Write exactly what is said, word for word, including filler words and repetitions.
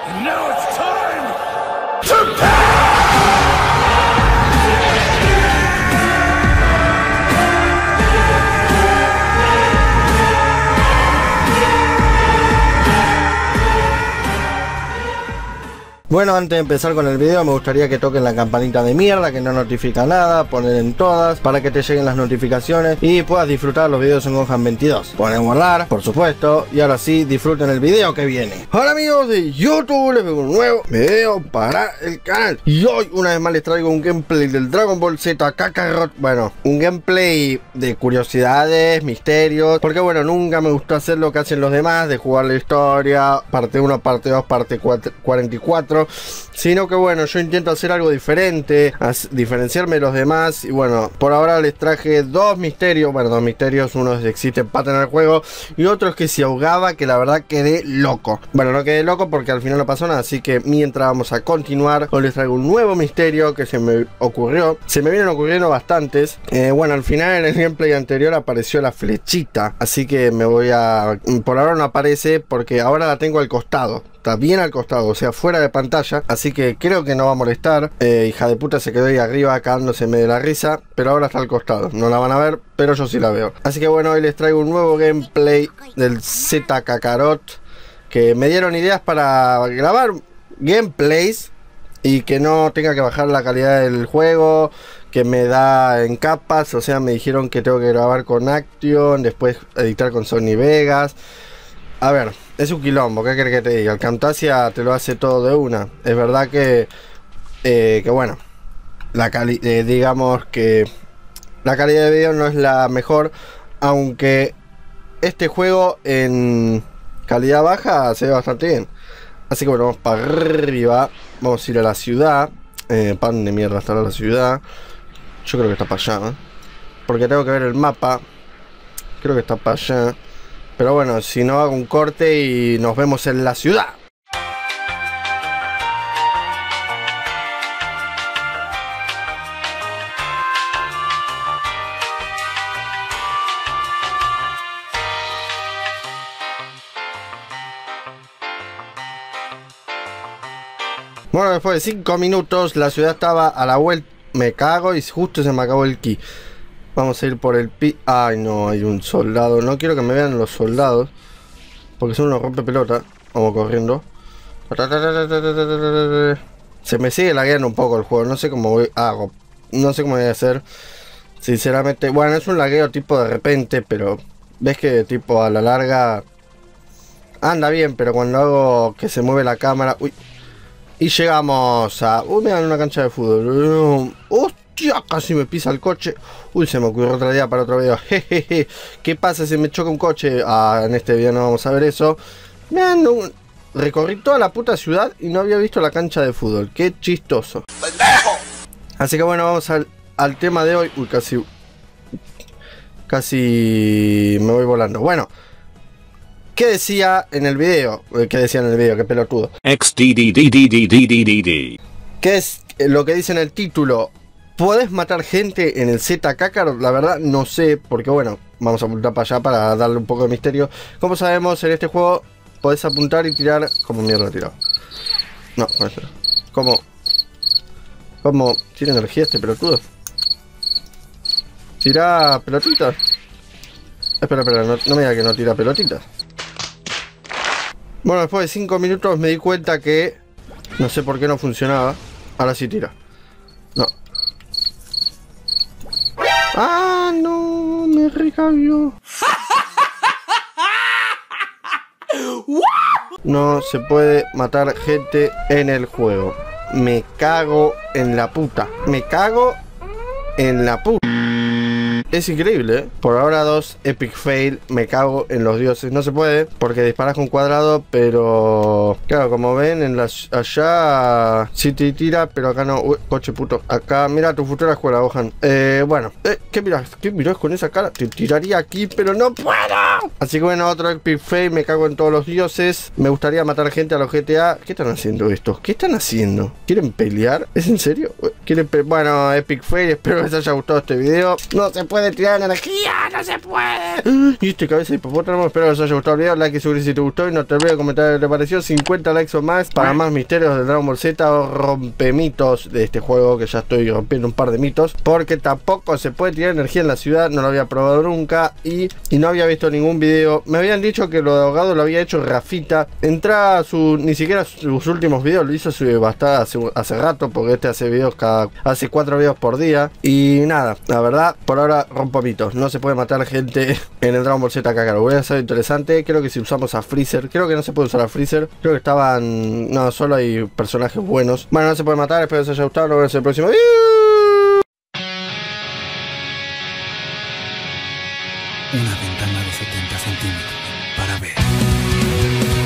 And now it's time to pass! Bueno, antes de empezar con el video me gustaría que toquen la campanita de mierda que no notifica nada, poner en todas para que te lleguen las notificaciones y puedas disfrutar los videos en Gohan veintidós. Ponen guardar, por supuesto, y ahora sí, disfruten el video que viene. Hola amigos de YouTube, les vengo un nuevo video para el canal y hoy una vez más les traigo un gameplay del Dragon Ball Z Kakarot. Bueno, un gameplay de curiosidades, misterios, porque bueno, nunca me gustó hacer lo que hacen los demás, de jugar la historia, parte uno, parte dos, parte cuarenta y cuatro, sino que bueno, yo intento hacer algo diferente, diferenciarme de los demás. Y bueno, por ahora les traje dos misterios. Bueno, dos misterios, uno es que existe Pata en el juego y otro es que se ahogaba, que la verdad quedé loco. Bueno, no quedé loco porque al final no pasó nada, así que mientras vamos a continuar, hoy les traigo un nuevo misterio que se me ocurrió. Se me vienen ocurriendo bastantes. eh, Bueno, al final en el gameplay anterior apareció la flechita, así que me voy a... Por ahora no aparece porque ahora la tengo al costado. Está bien al costado, o sea, fuera de pantalla. Así que creo que no va a molestar. eh, Hija de puta se quedó ahí arriba cagándoseme de la risa, pero ahora está al costado. No la van a ver, pero yo sí la veo. Así que bueno, hoy les traigo un nuevo gameplay del Z Kakarot, que me dieron ideas para grabar gameplays y que no tenga que bajar la calidad del juego, que me da en capas. O sea, me dijeron que tengo que grabar con Action, después editar con Sony Vegas. A ver, es un quilombo, ¿qué querés que te diga? El Camtasia te lo hace todo de una. Es verdad que, eh, que bueno, la cali eh, digamos que la calidad de video no es la mejor, aunque este juego en calidad baja se ve bastante bien. Así que bueno, vamos para arriba, vamos a ir a la ciudad. Eh, pan de mierda estará la ciudad. Yo creo que está para allá, ¿eh? Porque tengo que ver el mapa. Creo que está para allá. Pero bueno, si no, hago un corte y nos vemos en la ciudad. Bueno, después de cinco minutos la ciudad estaba a la vuelta. Me cago y justo se me acabó el ki. Vamos a ir por el pi... Ay, no, hay un soldado. No quiero que me vean los soldados, porque son unos rompepelota. Vamos corriendo. Se me sigue lagueando un poco el juego. No sé cómo voy... Hago. No sé cómo voy a hacer. Sinceramente. Bueno, es un lagueo tipo de repente, pero... Ves que tipo a la larga... Anda bien, pero cuando hago que se mueve la cámara... Uy. Y llegamos a... Uy, me dan una cancha de fútbol. ¡Hostia! Casi me pisa el coche. Uy, se me ocurrió otra idea para otro video. Jejeje. ¿Qué pasa si me choca un coche? Ah, en este video no vamos a ver eso. Man, no, recorrí toda la puta ciudad y no había visto la cancha de fútbol. Qué chistoso. ¡Pendejo! Así que bueno, vamos al, al tema de hoy. Uy, casi... Casi me voy volando. Bueno. ¿Qué decía en el video? ¿Qué decía en el video? Qué pelotudo. X D D D D D D D D D. ¿Qué es lo que dice en el título? ¿Podés matar gente en el Z Kakarot? La verdad no sé, porque bueno, vamos a apuntar para allá para darle un poco de misterio. Como sabemos, en este juego podés apuntar y tirar... ¿Cómo mierda he tirado? No, con esto. ¿Cómo? ¿Cómo? ¿Tiene energía este pelotudo? ¿Tira pelotitas? Espera, espera, no, no me diga que no tira pelotitas. Bueno, después de cinco minutos me di cuenta que... No sé por qué no funcionaba. Ahora sí tira. No. ¡Ah, no! Me recabió. No se puede matar gente en el juego. Me cago en la puta. Me cago en la puta. Es increíble, ¿eh? Por ahora dos epic fail. Me cago en los dioses. No se puede porque disparas con cuadrado, pero... Claro, como ven, en las allá sí te tira, pero acá no. Uy, coche puto. Acá, mira tu futura escuela, Gohan. Eh, bueno. Eh, ¿qué miras? ¿Qué miras con esa cara? Te tiraría aquí, pero no puedo. Así que bueno, otro epic fail. Me cago en todos los dioses. Me gustaría matar gente a los G T A. ¿Qué están haciendo estos? ¿Qué están haciendo? ¿Quieren pelear? ¿Es en serio? ¿Quieren pe... Bueno, epic fail. Espero que les haya gustado este video. No se puede puede tirar energía, no se puede. Y este cabeza de hipopótamo, espero que os haya gustado el video, like y suscribir si te gustó y no te olvides de comentar qué te pareció. cincuenta likes o más para más misterios de Dragon Ball Z o rompemitos de este juego, que ya estoy rompiendo un par de mitos, porque tampoco se puede tirar energía en la ciudad, no lo había probado nunca y, y no había visto ningún video. Me habían dicho que lo de ahogado lo había hecho Rafita. Entra a su, ni siquiera sus últimos videos, lo hizo hace, bastante, hace, hace rato, porque este hace videos cada, hace cuatro videos por día. Y nada, la verdad, por ahora rompo mitos, no se puede matar gente en el Dragon Ball Z Kakarot. Voy a hacer interesante, creo que si usamos a Freezer, creo que no se puede usar a Freezer, creo que estaban, no, solo hay personajes buenos. Bueno, no se puede matar, espero que os haya gustado, nos vemos en el próximo video. Una ventana de setenta centímetros para ver.